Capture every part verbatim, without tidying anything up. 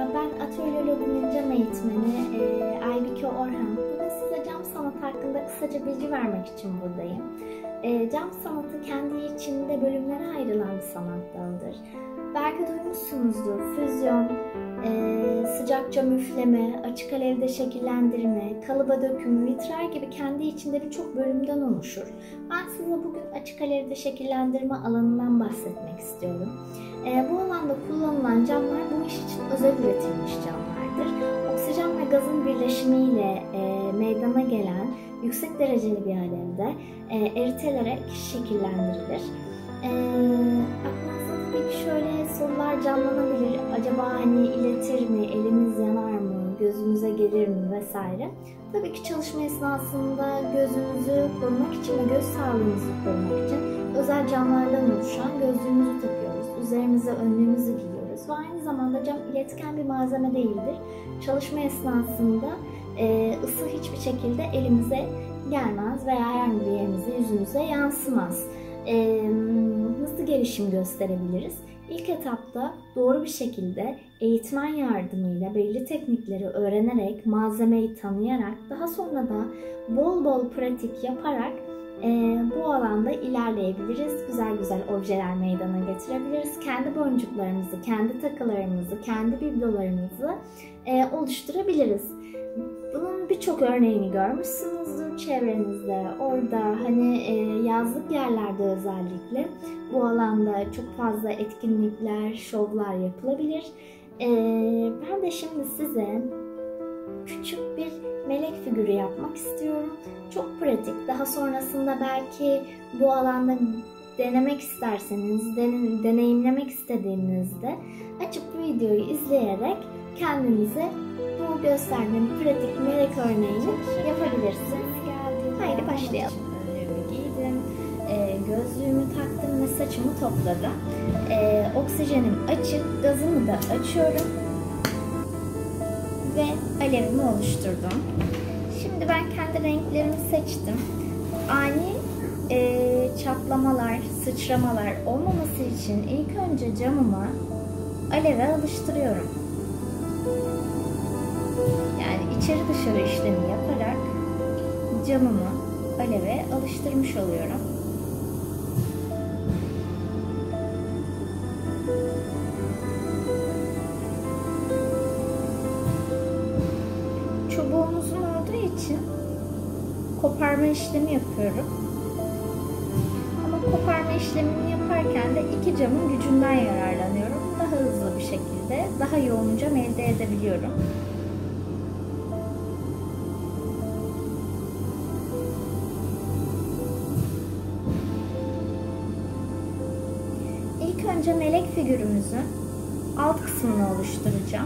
Ben Atölye Lobi'nin cam eğitmeni e, Aybike Orhan. Bugün size cam sanatı hakkında kısaca bilgi vermek için buradayım. E, cam sanatı kendi içinde bölümlere ayrılan bir sanat dalıdır. Belki duymuşsunuzdur. Füzyon, e, sıcak cam üfleme, açık alevde şekillendirme, kalıba dökümü, vitray gibi kendi içinde birçok bölümden oluşur. Ben size bugün açık alevde şekillendirme alanından bahsetmek istiyorum. E, bu alanda kullanılan camlar bu iş için özel üretilmiş camlardır. Oksijen ve gazın birleşimiyle e, meydana gelen yüksek dereceli bir alevde e, eritilerek şekillendirilir. E, aklınızda tabii ki şöyle sorular canlanabilir. Acaba hani iletir mi, elimiz yanar mı, gözümüze gelir mi vesaire. Tabii ki çalışma esnasında gözümüzü korumak için ve göz sağlığımızı korumak için özel camlardan oluşan gözlüğümüzü takıyoruz. Üzerimize önlüğümüzü giyiyoruz ve aynı zamanda cam iletken bir malzeme değildir. Çalışma esnasında e, ısı hiçbir şekilde elimize gelmez veya herhangi bir yerimize, yüzümüze yansımaz. E, nasıl gelişim gösterebiliriz? İlk etapta doğru bir şekilde eğitmen yardımıyla belli teknikleri öğrenerek, malzemeyi tanıyarak, daha sonra da bol bol pratik yaparak e, bu alanda ilerleyebiliriz. Güzel güzel objeler meydana getirebiliriz. Kendi boncuklarımızı, kendi takılarımızı, kendi biblolarımızı e, oluşturabiliriz. Bunun birçok örneğini görmüşsünüzdür çevrenizde. Orada hani e, yazlık yerlerde özellikle bu alanda çok fazla etkinlikler, şovlar yapılabilir. E, ben de şimdi size küçük bir melek figürü yapmak istiyorum. Çok pratik. Daha sonrasında belki bu alanda denemek isterseniz, deneyimlemek istediğinizde açıp bu videoyu izleyerek kendinize bu gösterdiğim pratik melek örneğini yapabilirsiniz. Haydi başlayalım. Önlüğümü giydim, e, gözlüğümü taktım ve saçımı topladım. E, oksijenim açık, gazımı da açıyorum ve alevimi oluşturdum. Şimdi ben kendi renklerimi seçtim. Ani e, çatlamalar, sıçramalar olmaması için ilk önce camıma aleve alıştırıyorum. Yani içeri dışarı işlemi yaparak camımı aleve alıştırmış oluyorum. Çubuğumuzun olduğu için koparma işlemi yapıyorum. Ama koparma işlemini yaparken de iki camın gücünden yararlanıyorum. Daha hızlı bir şekilde, daha yoğun cam elde edebiliyorum. İlk önce melek figürümüzün alt kısmını oluşturacağım.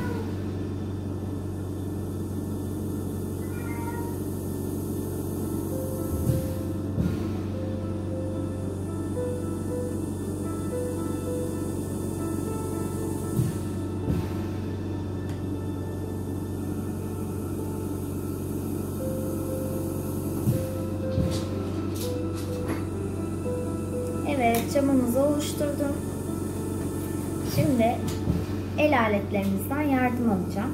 Evet, camımızı oluşturdum. Şimdi el aletlerimizden yardım alacağım.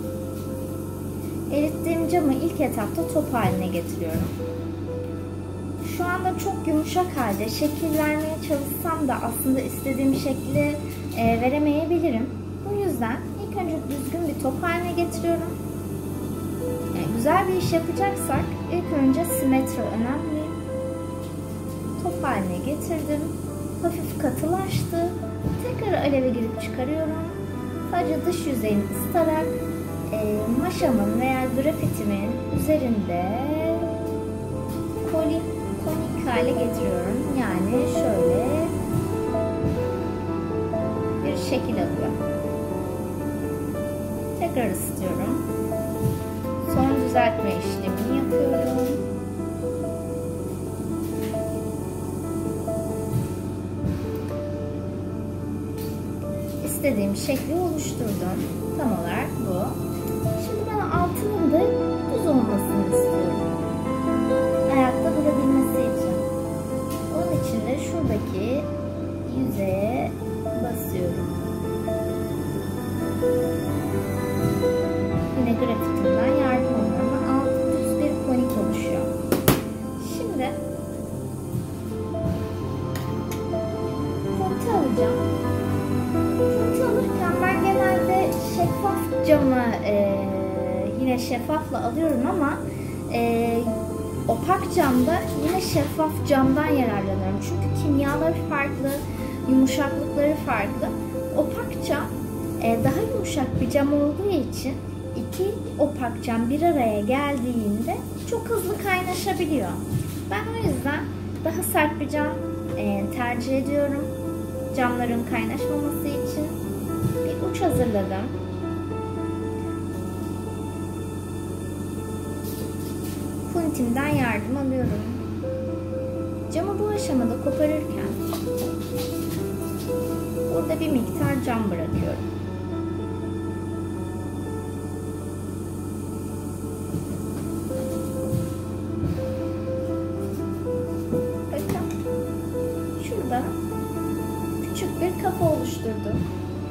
Erittiğim camı ilk etapta top haline getiriyorum. Şu anda çok yumuşak halde şekil vermeye çalışsam da aslında istediğim şekli e, veremeyebilirim. Bu yüzden ilk önce düzgün bir top haline getiriyorum. Yani güzel bir iş yapacaksak ilk önce simetri önemli. Top haline getirdim. Hafif katılaştı. Tekrar aleve girip çıkarıyorum. Sadece dış yüzeyini ısıtarak e, maşamın veya grafitimin üzerinde konik, konik hale getiriyorum. Yani şöyle bir şekil alıyor. Tekrar ısıtıyorum. Son düzeltme işlemini yapıyorum. İstediğim şekli oluşturdum. Tam olarak bu. Şimdi ben altının da düz olmasını istiyorum. Ayakta durabilmesi için. Onun için de şuradaki yüzeye basıyorum. grafitinden yardım alıyorum. Alt düz bir konik oluşuyor. Şimdi punti alacağım. Punti alırken ben genelde şeffaf camı e, yine şeffafla alıyorum ama e, opak camda yine şeffaf camdan yararlanıyorum. Çünkü kimyaları farklı, yumuşaklıkları farklı. Opak cam e, daha yumuşak bir cam olduğu için iki opak cam bir araya geldiğinde çok hızlı kaynaşabiliyor. Ben o yüzden daha sert bir cam e, tercih ediyorum. Camların kaynaşmaması için bir uç hazırladım. Puntimden yardım alıyorum. Camı bu aşamada koparırken burada bir miktar cam bırakıyorum. Bakın şurada küçük bir kafa oluşturdum.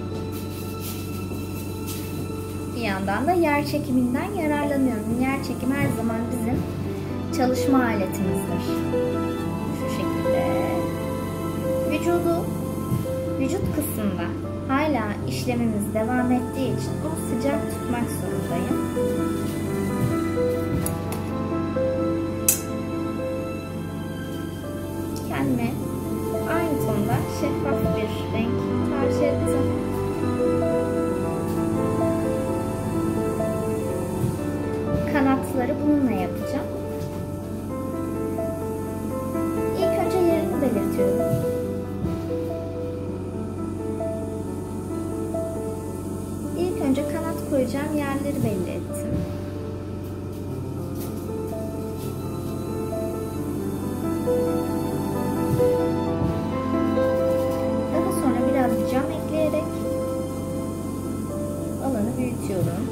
Bir yandan da yer çekiminden yararlanıyorum. Yer çekimi her zaman bizim çalışma aletimizdir. Şu şekilde. Vücudu, vücut kısmında hala işlemimiz devam ettiği için onu sıcak tutmak zorundayım. Kendime aynı tonda şeffaf bir renk tercih ettim. Kanatları bununla yapacağım. İlk önce yerini belirtiyorum. İlk önce kanat koyacağım yerleri belli ettim. Daha sonra biraz cam ekleyerek alanı büyütüyorum.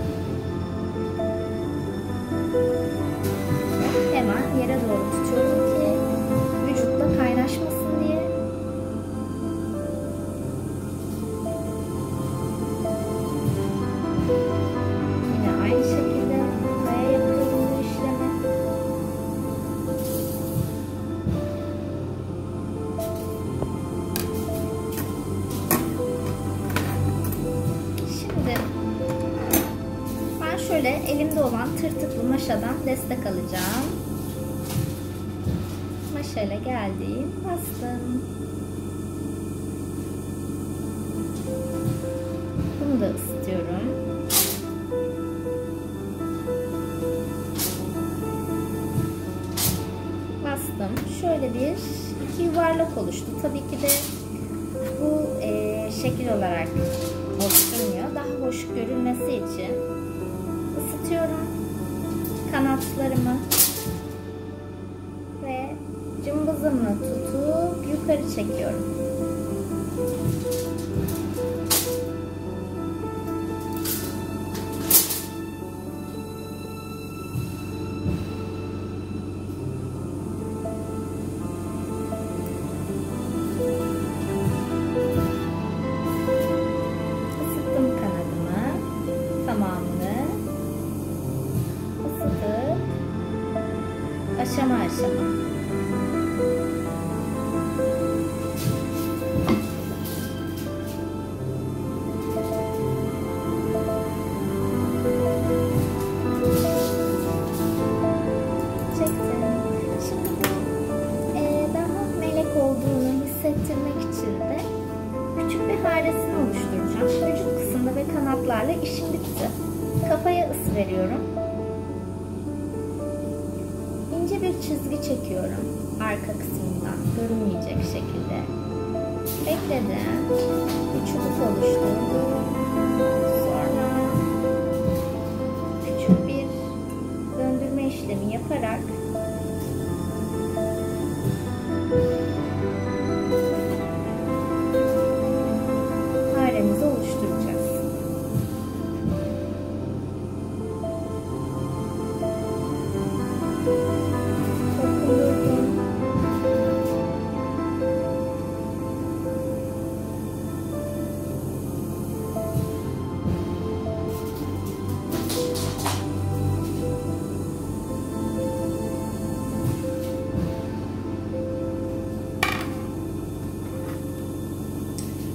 Hemen yere doğru tutuyorum ki vücutla kaynaşmasın diye. Yine aynı şekilde buraya yapıyorum bu işlemi. Şimdi ben şöyle elimde olan tırtıklı maşadan destek alacağım. Maşayla geldim, bastım. Bunu da ısıtıyorum. Bastım. Şöyle bir iki yuvarlak oluştu. Tabii ki de bu e, şekil olarak oluşturmuyor. Daha hoş görünmesi için ısıtıyorum kanatlarımı ve cımbızımla tutup yukarı çekiyorum. Isıttım kanadımı tamamını. Isıtıp aşama aşama hissettirmek için de küçük bir haresini oluşturacağım. Vücut kısmında ve kanatlarla işim bitti. Kafaya ısı veriyorum. İnce bir çizgi çekiyorum arka kısmından görünmeyecek şekilde. Bekledim. Bir çubuk oluşturdum. Sonra küçük bir döndürme işlemi yaparak haremizi oluşturacağız. Dokundurdum.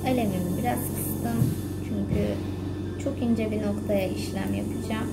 Alevimi biraz kıstım. Çünkü çok ince bir noktaya işlem yapacağım.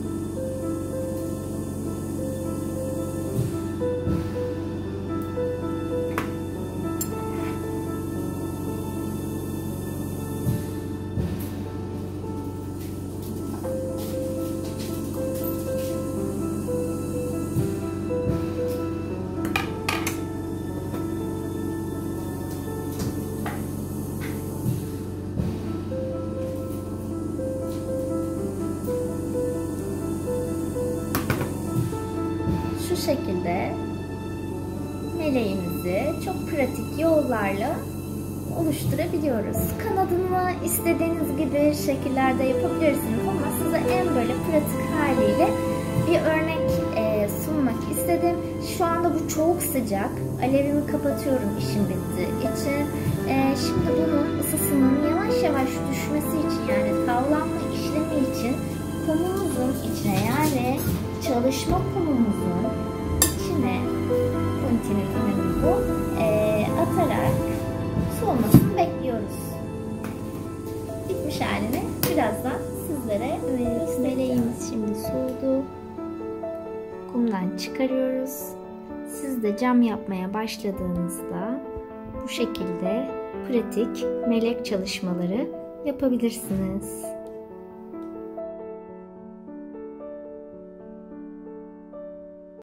Şu şekilde meleğimizi çok pratik yollarla oluşturabiliyoruz. Kanadını istediğiniz gibi şekillerde yapabilirsiniz ama size en böyle pratik haliyle bir örnek e, sunmak istedim. Şu anda bu çok sıcak. Alevimi kapatıyorum işim bittiği için. E, şimdi bunun ısısının yavaş yavaş düşmesi için, yani tavlanma işlemi için kumumuzun içine, yani çalışma kumumuzun içine, puntinin önemi bu, e, atarak soğumasını bekliyoruz. Bitmiş halini birazdan sizlere veririz. Meleğimiz şimdi soğudu. Kumdan çıkarıyoruz. Siz de cam yapmaya başladığınızda bu şekilde pratik melek çalışmaları yapabilirsiniz.